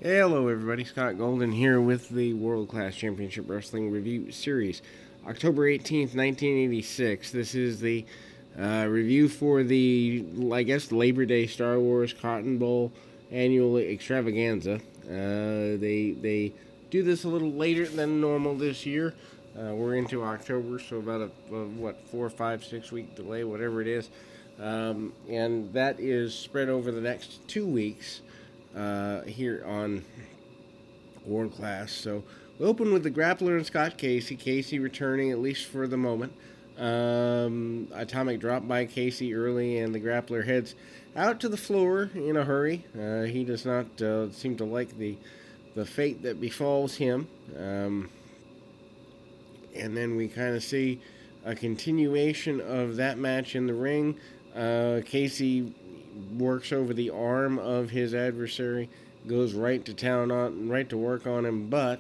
Hello, everybody. Scott Golden here with the World Class Championship Wrestling Review Series. October 18th, 1986. This is the review for the, Labor Day Star Wars Cotton Bowl annual extravaganza. They do this a little later than normal this year. We're into October, so about a 4, 5, 6 week delay, whatever it is. And that is spread over the next 2 weeks. Here on World Class. So we open with the Grappler and Scott Casey. Casey returning, at least for the moment. Atomic drop by Casey early, and the Grappler heads out to the floor in a hurry. He does not seem to like the fate that befalls him. And then we kind of see a continuation of that match in the ring. Casey works over the arm of his adversary, goes right to work on him, but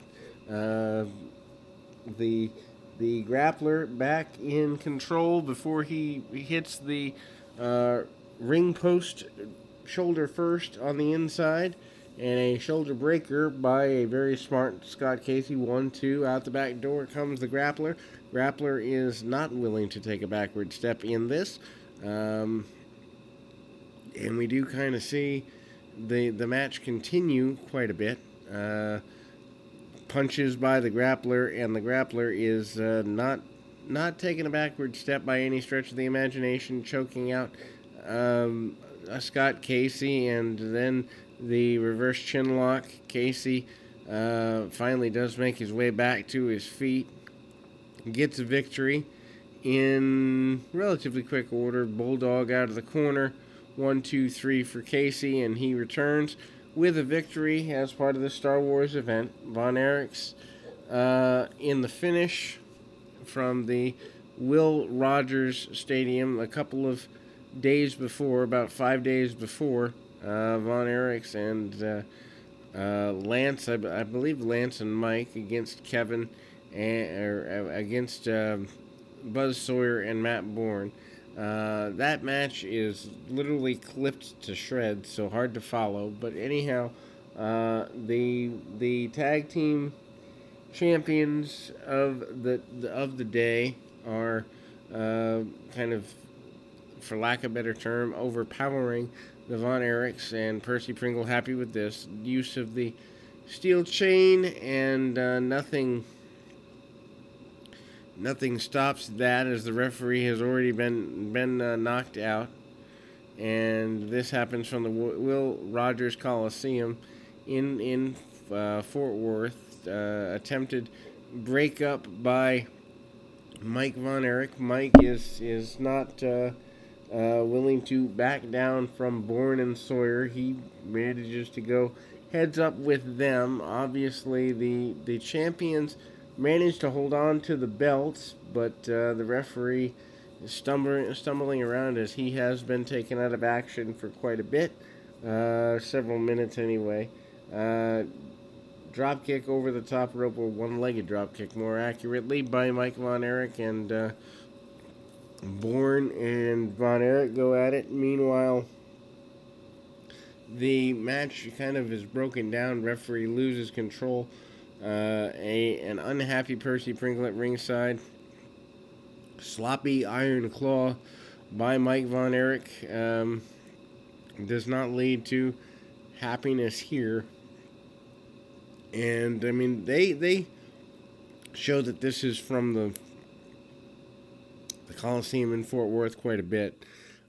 the Grappler back in control before he hits the ring post shoulder first on the inside, and a shoulder breaker by a very smart Scott Casey. 1-2 out the back door comes the Grappler. Grappler is not willing to take a backward step in this. And we do kind of see the match continue quite a bit. Punches by the Grappler, and the Grappler is not taking a backward step by any stretch of the imagination, choking out Scott Casey, and then the reverse chin lock. Casey finally does make his way back to his feet, gets a victory in relatively quick order. Bulldog out of the corner. 1, 2, 3 for Casey, and he returns with a victory as part of the Star Wars event. Von Erichs in the finish from the Will Rogers Stadium a couple of days before, about 5 days before. Von Erichs and Lance, I believe Lance and Mike against Kevin, against Buzz Sawyer and Matt Bourne. That match is literally clipped to shreds, so hard to follow. But anyhow, the tag team champions of the day are kind of, for lack of a better term, overpowering the Von Erichs, and Percy Pringle happy with this use of the steel chain, and nothing stops that, as the referee has already been knocked out. And this happens from the Will Rogers Coliseum in Fort Worth. Attempted breakup by Mike Von Erich. Mike is not willing to back down from Bourne and Sawyer. He manages to go heads up with them. Obviously, the champions managed to hold on to the belts, but the referee is stumbling around, as he has been taken out of action for quite a bit, several minutes anyway. Drop kick over the top rope, or one-legged drop kick more accurately, by Mike Von Erich, and Bourne and Von Erich go at it. Meanwhile, the match kind of is broken down. Referee loses control. An unhappy Percy Pringle at ringside. Sloppy Iron Claw by Mike Von Erich does not lead to happiness here. And I mean, they show that this is from the Coliseum in Fort Worth quite a bit.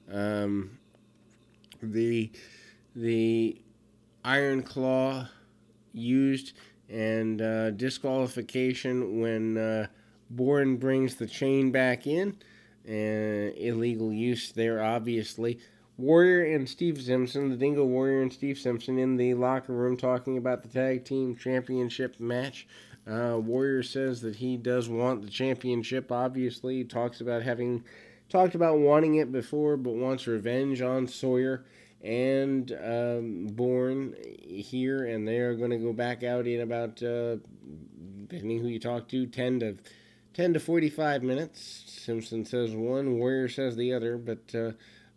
The Iron Claw used, and disqualification when Bourne brings the chain back in. Illegal use there, obviously. Warrior and Steve Simpson, the Dingo Warrior and Steve Simpson, in the locker room talking about the tag team championship match. Warrior says that he does want the championship, obviously. He talked about wanting it before, but wants revenge on Sawyer and Bourne here, and they are going to go back out in about, depending who you talk to, 10 to 45 minutes. Simpson says one, Warrior says the other, but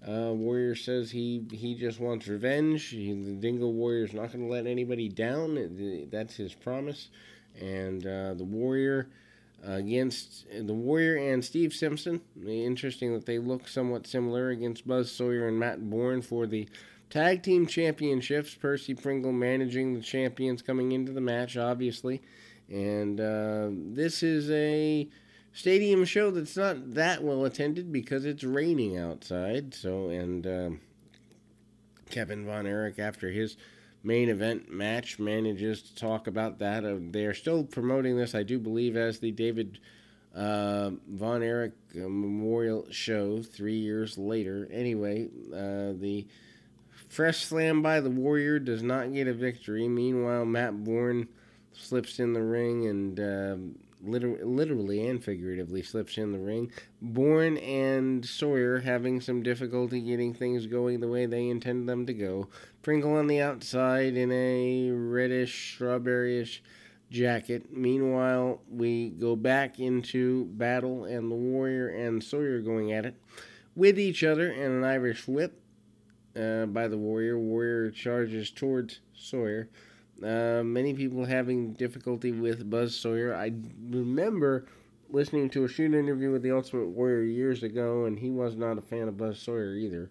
Warrior says he just wants revenge. The Dingo Warrior's not going to let anybody down. That's his promise. And the Warrior against the Warrior and Steve Simpson. Interesting that they look somewhat similar against Buzz Sawyer and Matt Bourne for the tag team championships. Percy Pringle managing the champions coming into the match, obviously. And this is a stadium show that's not that well attended because it's raining outside. So, and Kevin Von Erich, after his main event match, manages to talk about that. They're still promoting this, I do believe, as the David Von Erich Memorial Show 3 years later. Anyway, the fresh slam by the Warrior does not get a victory. Meanwhile, Matt Bourne slips in the ring and literally and figuratively slips in the ring. Bourne and Sawyer having some difficulty getting things going the way they intend them to go. Pringle on the outside in a reddish, strawberryish jacket. Meanwhile, we go back into battle, and the Warrior and Sawyer going at it with each other, and an Irish whip by the Warrior. Warrior charges towards Sawyer. Many people having difficulty with Buzz Sawyer. I remember listening to a shoot interview with the Ultimate Warrior years ago, and he was not a fan of Buzz Sawyer either.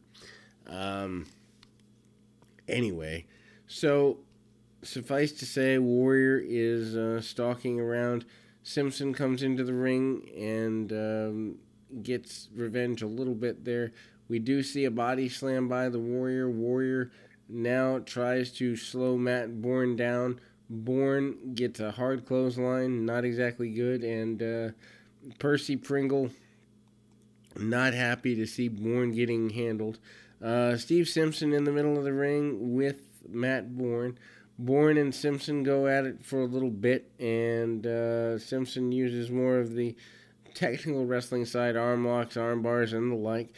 Anyway, so suffice to say, Warrior is stalking around. Simpson comes into the ring and gets revenge a little bit there. We do see a body slam by the Warrior. Warrior now tries to slow Matt Bourne down. Bourne gets a hard clothesline, not exactly good, and Percy Pringle not happy to see Bourne getting handled. Steve Simpson in the middle of the ring with Matt Bourne. Bourne and Simpson go at it for a little bit, and Simpson uses more of the technical wrestling side, arm locks, arm bars, and the like.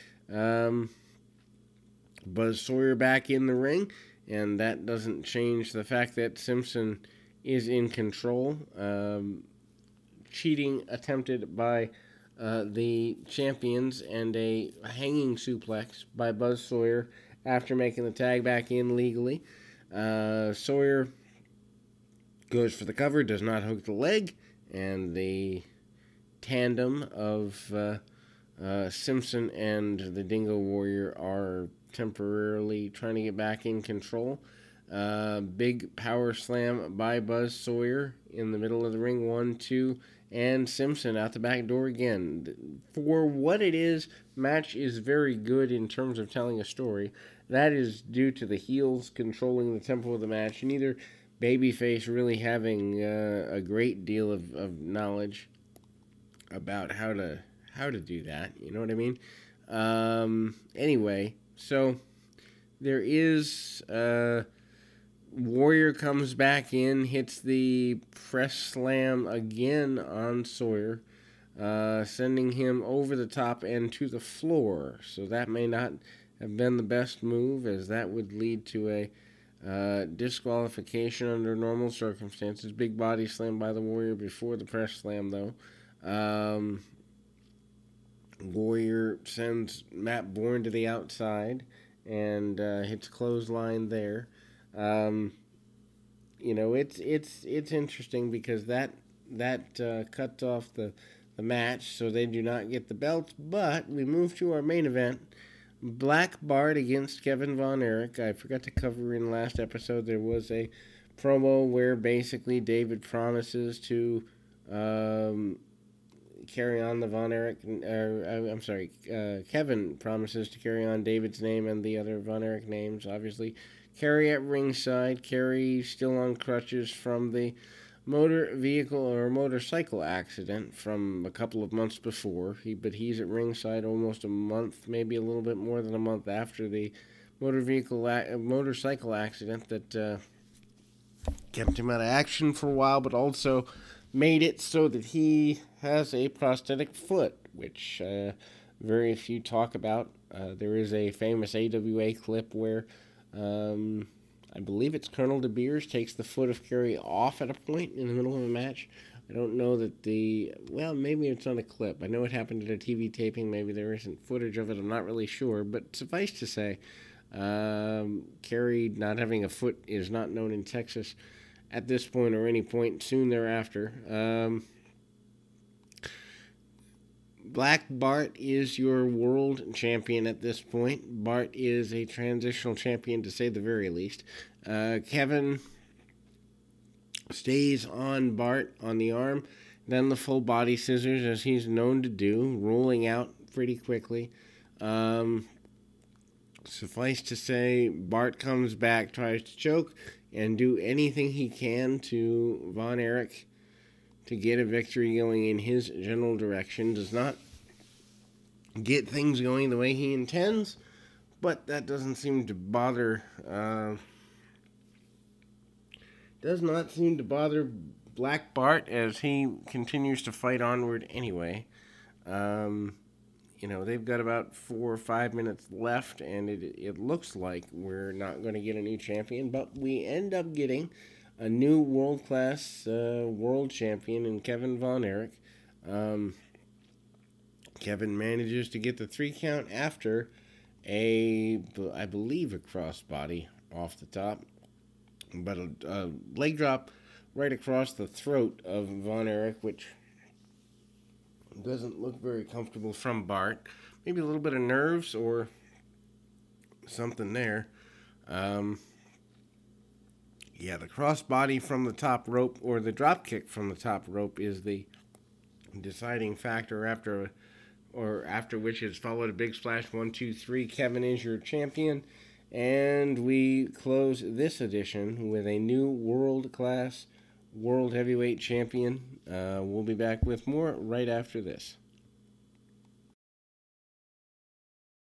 Buzz Sawyer back in the ring, and that doesn't change the fact that Simpson is in control. Cheating attempted by the champions, and a hanging suplex by Buzz Sawyer after making the tag back in legally. Sawyer goes for the cover, does not hook the leg, and the tandem of Simpson and the Dingo Warrior are temporarily trying to get back in control. Big power slam by Buzz Sawyer in the middle of the ring. 1, 2, and Simpson out the back door again. For what it is, match is very good in terms of telling a story. That is due to the heels controlling the tempo of the match, and either babyface really having a great deal of knowledge about how to do that. You know what I mean? Anyway, so there is Warrior comes back in, hits the press slam again on Sawyer, sending him over the top and to the floor. So that may not have been the best move, as that would lead to a disqualification under normal circumstances. Big body slam by the Warrior before the press slam, though. Warrior sends Matt Bourne to the outside and hits clothesline there. It's interesting because that cuts off the match, so they do not get the belts. But we move to our main event: Black Bart against Kevin Von Erich. I forgot to cover in last episode. There was a promo where basically David promises to carry on the Von Erich, Kevin promises to carry on David's name and the other Von Erich names, obviously. Kerry at ringside. Kerry still on crutches from the motorcycle accident from a couple of months before. But he's at ringside almost a month, maybe a little bit more than a month after the motorcycle accident that kept him out of action for a while, but also made it so that he has a prosthetic foot, which very few talk about. There is a famous AWA clip where I believe it's Colonel De Beers takes the foot of Kerry off at a point in the middle of a match. I don't know that well, maybe it's on a clip. I know it happened at a TV taping. Maybe there isn't footage of it. I'm not really sure. But suffice to say, Kerry not having a foot is not known in Texas at this point or any point soon thereafter. Black Bart is your world champion at this point. Bart is a transitional champion, to say the very least. Kevin stays on Bart on the arm, then the full body scissors, as he's known to do, rolling out pretty quickly. Suffice to say, Bart comes back, tries to choke, and do anything he can to Von Erich to get a victory going in his general direction. Does not get things going the way he intends, but that doesn't seem to bother Black Bart, as he continues to fight onward anyway. They've got about 4 or 5 minutes left, and it looks like we're not going to get a new champion, but we end up getting a new world-class world champion in Kevin Von Erich. Kevin manages to get the 3 count after I believe, a crossbody off the top, but a leg drop right across the throat of Von Erich, which doesn't look very comfortable from Bart. Maybe a little bit of nerves or something there. The crossbody from the top rope, or the drop kick from the top rope, is the deciding factor after which is followed a big splash. 1, 2, 3. Kevin is your champion. And we close this edition with a new world-class world heavyweight champion. We'll be back with more right after this.